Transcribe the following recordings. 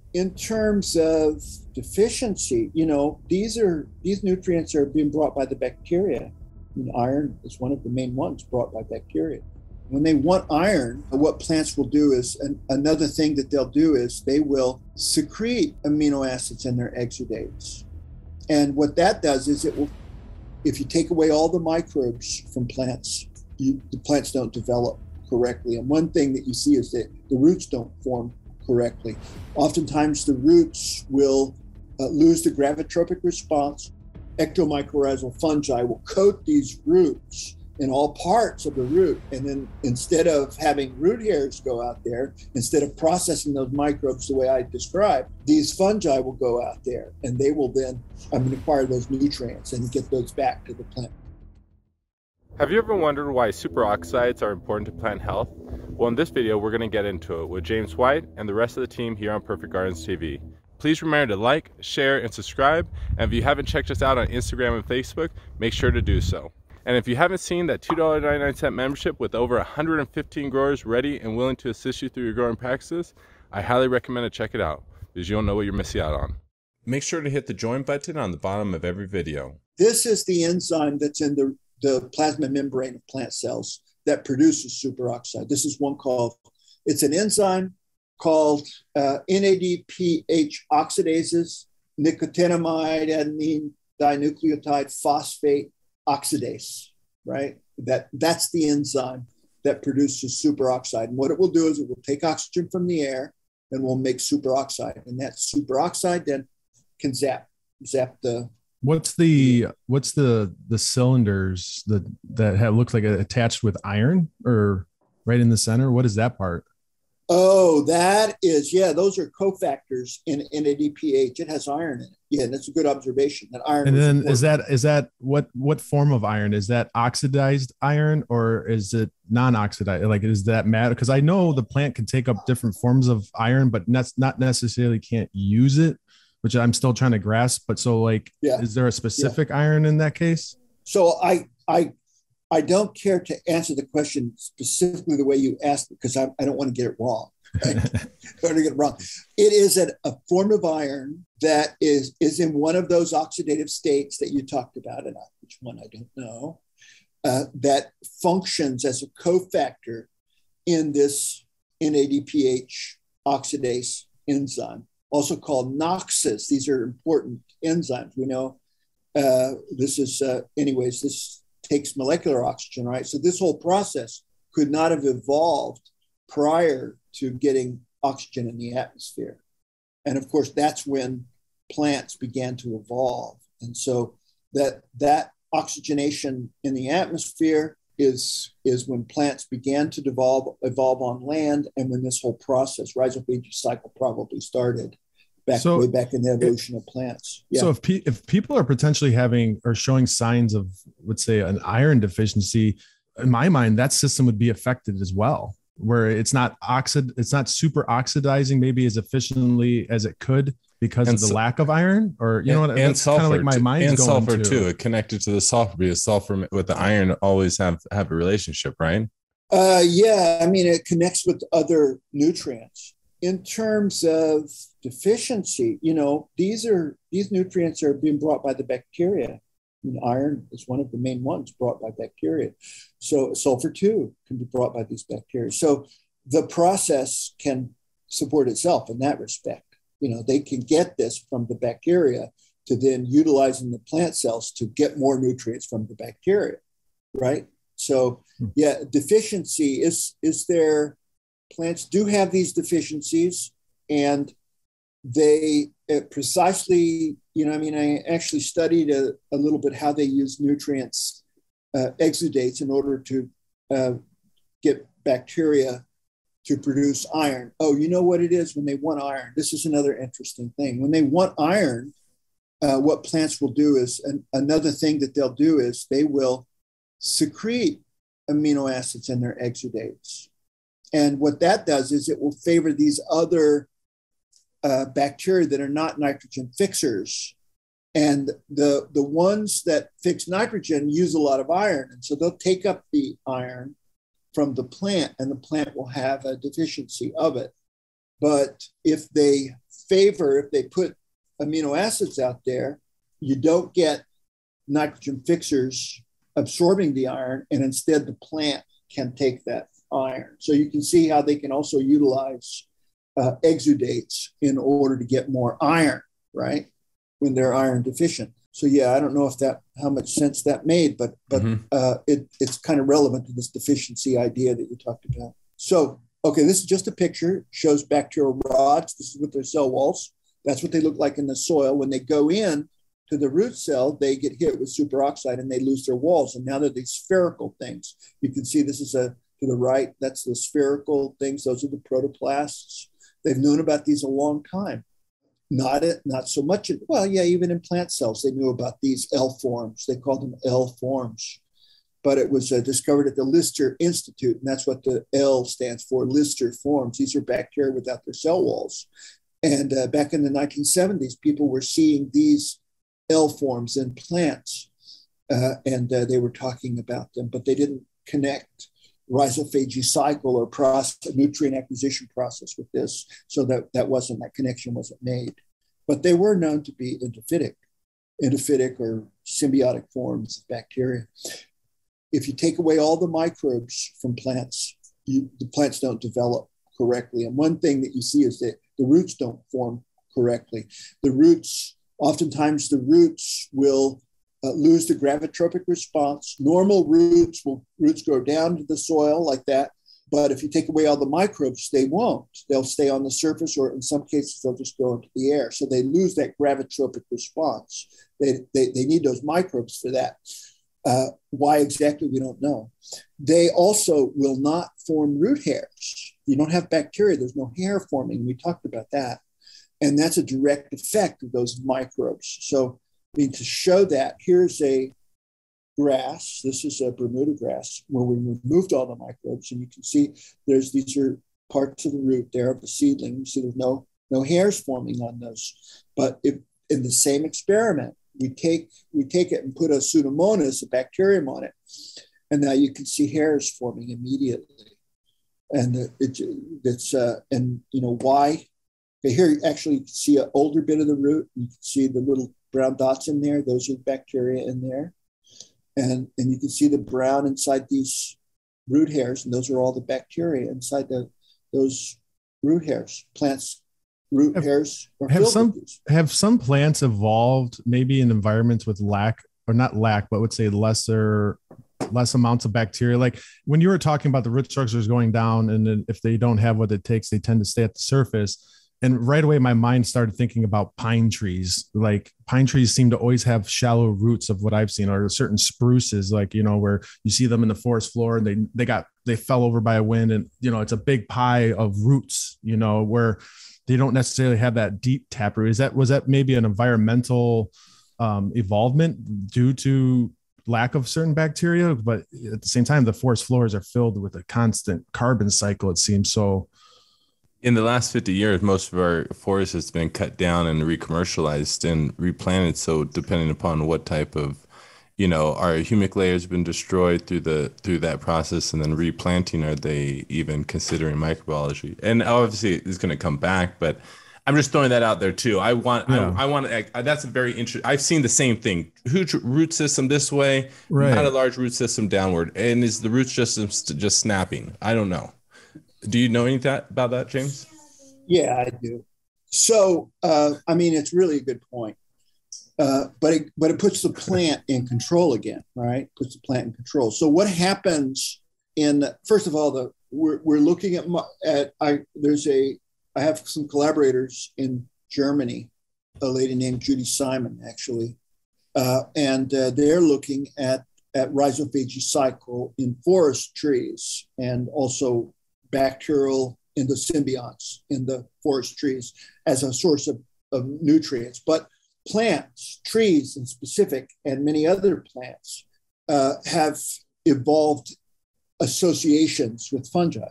In terms of deficiency, these nutrients are being brought by the bacteria. Iron is one of the main ones brought by bacteria. When they want iron, what plants will do is, another thing that they'll do is they will secrete amino acids in their exudates. And what that does is if you take away all the microbes from plants, the plants don't develop correctly. And one thing that you see is that the roots don't form correctly. Oftentimes the roots will lose the gravitropic response. Ectomycorrhizal fungi will coat these roots in all parts of the root. And then instead of having root hairs go out there, instead of processing those microbes the way I described, these fungi will go out there and they will then acquire those nutrients and get those back to the plant. Have you ever wondered why superoxides are important to plant health? Well, in this video, we're going to get into it with James White and the rest of the team here on Perfect Gardens TV. Please remember to like, share, and subscribe. And if you haven't checked us out on Instagram and Facebook, make sure to do so. And if you haven't seen that $2.99 membership with over 115 growers ready and willing to assist you through your growing practices, I highly recommend to check it out because you don't know what you're missing out on. Make sure to hit the join button on the bottom of every video. This is the enzyme that's in the plasma membrane of plant cells that produces superoxide. This is it's an enzyme called Nadph oxidases, nicotinamide adenine dinucleotide phosphate oxidase, right? That's the enzyme that produces superoxide. And what it will do is it will take oxygen from the air and will make superoxide. And that superoxide then can zap the. What's the cylinders that have looked like attached with iron or right in the center? What is that part? Oh, that is, those are cofactors in NADPH. It has iron in it. Yeah, that's a good observation. That iron. And then is that what form of iron? Is that oxidized iron or is it non-oxidized? Like, does that matter? Because I know the plant can take up different forms of iron, but that's not necessarily can't use it, which I'm still trying to grasp. But so is there a specific iron in that case? So I don't care to answer the question specifically the way you asked it because I don't want to get it wrong. Right? I don't want to get it wrong. It is a form of iron that is in one of those oxidative states that you talked about, and which one I don't know, that functions as a cofactor in this NADPH oxidase enzyme, also called NOXes. These are important enzymes. We know this takes molecular oxygen, right? So this whole process could not have evolved prior to getting oxygen in the atmosphere. And of course, that's when plants began to evolve. And so that oxygenation in the atmosphere is when plants began to evolve on land, and when this whole process, rhizophagy cycle, probably started way back in the evolution of plants. Yeah. So if people are potentially having or showing signs of, let's say, an iron deficiency, in my mind, that system would be affected as well, where it's not super oxidizing maybe as efficiently as it could because of the lack of iron, or and sulfur, kind of like my mind's and going sulfur to. too. It connected to the sulfur because sulfur with the iron always have a relationship, right? It connects with other nutrients. In terms of deficiency, these nutrients are being brought by the bacteria. Iron is one of the main ones brought by bacteria. So sulfur too can be brought by these bacteria. So the process can support itself in that respect. They can get this from the bacteria to then utilize in the plant cells to get more nutrients from the bacteria, right? So deficiency is there. Plants do have these deficiencies, and they precisely, I actually studied a little bit how they use nutrients, exudates, in order to get bacteria to produce iron. Oh, you know what it is when they want iron? This is another interesting thing. When they want iron, what plants will do is, another thing that they'll do is they will secrete amino acids in their exudates. And what that does is it will favor these other bacteria that are not nitrogen fixers. And the ones that fix nitrogen use a lot of iron. And so they'll take up the iron from the plant, and the plant will have a deficiency of it. But if they favor, if they put amino acids out there, you don't get nitrogen fixers absorbing the iron, and instead the plant can take that iron. So you can see how they can also utilize exudates in order to get more iron, right? When they're iron deficient. So yeah, I don't know if how much sense that made, but it's kind of relevant to this deficiency idea that you talked about. So, okay, this is just a picture, shows bacterial rods. This is with their cell walls. That's what they look like in the soil. When they go in to the root cell, they get hit with superoxide and they lose their walls. And now they're these spherical things. You can see this is to the right, that's the spherical things. Those are the protoplasts. They've known about these a long time. Not so much. Even in plant cells, they knew about these L forms. They called them L forms. But it was discovered at the Lister Institute, and that's what the L stands for, Lister forms. These are bacteria without their cell walls. And back in the 1970s, people were seeing these L forms in plants, and they were talking about them, but they didn't connect rhizophagy cycle or nutrient acquisition process with this. So that connection wasn't made. But they were known to be endophytic or symbiotic forms of bacteria. If you take away all the microbes from plants, the plants don't develop correctly. And one thing that you see is that the roots don't form correctly. Oftentimes the roots will lose the gravitropic response. Normal roots grow down to the soil like that. But if you take away all the microbes, they won't. They'll stay on the surface, or in some cases, they'll just go into the air. So they lose that gravitropic response. They need those microbes for that. Why exactly, we don't know. They also will not form root hairs. You don't have bacteria, there's no hair forming. We talked about that. And that's a direct effect of those microbes. So, to show that, here's a grass. This is a Bermuda grass where we removed all the microbes. And you can see these are parts of the root there of the seedling. You see there's no hairs forming on those. But if in the same experiment, we take it and put a Pseudomonas, a bacterium, on it, and now you can see hairs forming immediately. And why? Okay, here you actually see an older bit of the root. You can see the little brown dots in there. Those are bacteria in there, and you can see the brown inside these root hairs, and those are all the bacteria inside those root hairs. Plants. Root hairs have some plants evolved maybe in environments with less amounts of bacteria. Like when you were talking about the root structures going down, and then if they don't have what it takes, they tend to stay at the surface. And right away, my mind started thinking about pine trees. Like pine trees seem to always have shallow roots of what I've seen, or certain spruces, like, where you see them in the forest floor and they fell over by a wind, and, it's a big pie of roots, where they don't necessarily have that deep taproot. Was that maybe an environmental evolvement due to lack of certain bacteria? But at the same time, the forest floors are filled with a constant carbon cycle, it seems. So in the last 50 years, most of our forest has been cut down and recommercialized and replanted. So depending upon what type of, our humic layer has been destroyed through that process, and then replanting, are they even considering microbiology? And obviously it's going to come back, but I'm just throwing that out there too. I want that's a very interesting. I've seen the same thing. Huge root system this way, right. Not a large root system downward. And is the root system just snapping? I don't know. Do you know anything about that, James? Yeah, I do. So, it's really a good point. But it puts the plant in control again, right? Puts the plant in control. So what happens first of all, we're looking at I have some collaborators in Germany, a lady named Judy Simon, actually, and they're looking at rhizophagy cycle in forest trees, and also bacterial endosymbionts in the forest trees as a source of nutrients. But plants, trees in specific, and many other plants have evolved associations with fungi,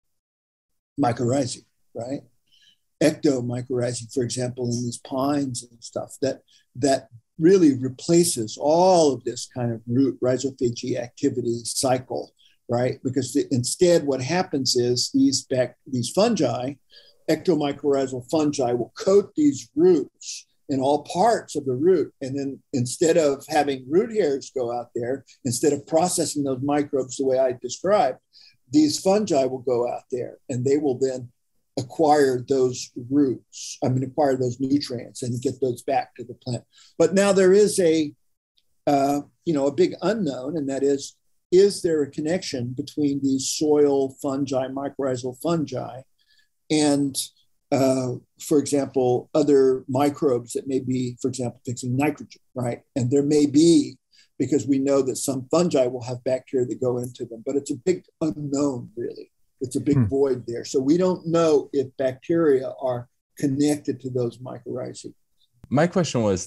mycorrhizae, right? Ectomycorrhizae, for example, in these pines and stuff, that really replaces all of this kind of root rhizophagy activity cycle, right? Because instead what happens is these fungi ectomycorrhizal fungi will coat these roots in all parts of the root. And then instead of having root hairs go out there, instead of processing those microbes the way I described, these fungi will go out there and they will then acquire those acquire those nutrients and get those back to the plant. But now there is a big unknown, and that is there a connection between these soil fungi, mycorrhizal fungi, and for example, other microbes that may be, for example, fixing nitrogen, right? And there may be, because we know that some fungi will have bacteria that go into them, but it's a big unknown, really. It's a big void there. So we don't know if bacteria are connected to those mycorrhizae. My question was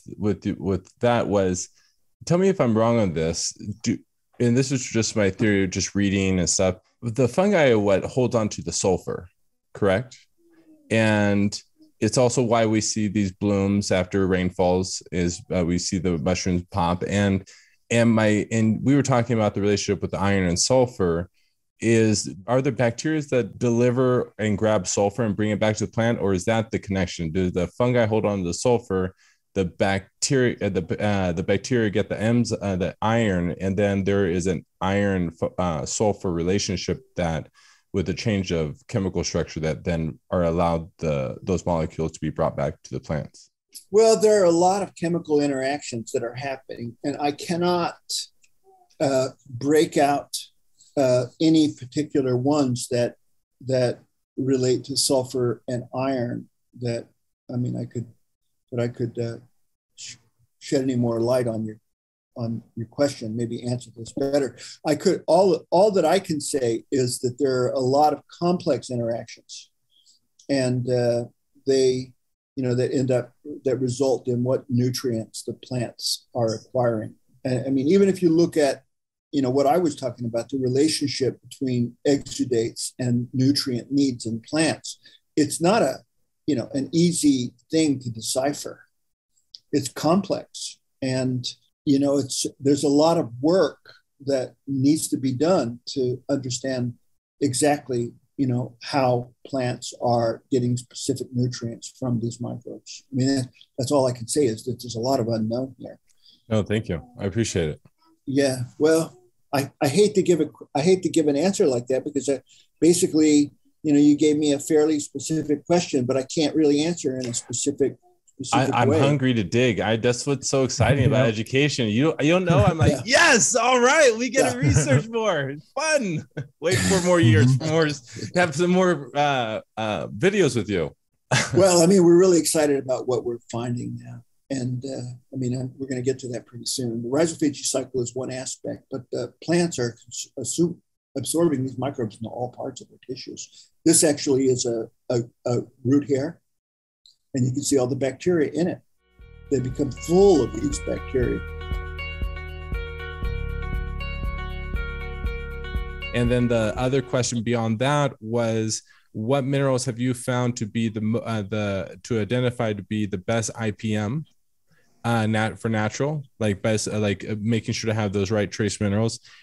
tell me if I'm wrong on this. And this is just my theory of just reading and stuff. The fungi are what holds on to the sulfur, correct? And it's also why we see these blooms after rainfalls is we see the mushrooms pop. And we were talking about the relationship with the iron and sulfur. Are there bacteria that deliver and grab sulfur and bring it back to the plant, or is that the connection? Do the fungi hold on to the sulfur? The bacteria get the iron, and then there is an iron sulfur relationship that, with a change of chemical structure, that then are allowed those molecules to be brought back to the plants. Well, there are a lot of chemical interactions that are happening, and I cannot break out any particular ones that relate to sulfur and iron. I could shed any more light on your question, maybe answer this better. All that I can say is that there are a lot of complex interactions, and that result in what nutrients the plants are acquiring. And even if you look at what I was talking about, the relationship between exudates and nutrient needs in plants, it's not an easy thing to decipher. It's complex, and there's a lot of work that needs to be done to understand exactly how plants are getting specific nutrients from these microbes. I mean, that's all I can say, is that there's a lot of unknown here. No, thank you. I appreciate it. Yeah. Well, I hate to give an answer like that, because basically, you gave me a fairly specific question, but I can't really answer in a specific I'm way. hungry to dig. That's what's so exciting about education. You don't know. I'm like, yes, all right, we get to research more. It's fun. Wait for more years, have some more videos with you. Well, we're really excited about what we're finding now. And we're going to get to that pretty soon. The rhizophagy cycle is one aspect, but the plants are absorbing these microbes into all parts of their tissues. This actually is a root hair, and you can see all the bacteria in it. They become full of these bacteria. And then the other question beyond that was, what minerals have you found to be to identify to be the best IPM for natural, like best, like making sure to have those right trace minerals?